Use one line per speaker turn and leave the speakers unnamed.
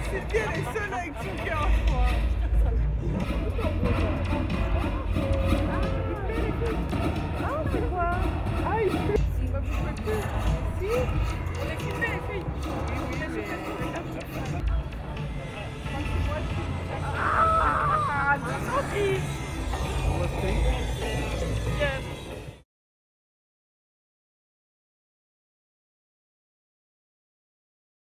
Cynthia, elle est seule avec son cœur, je crois. Ah, c'est quoi? Ah, il pleut. Si, moi, je peux plus. Si.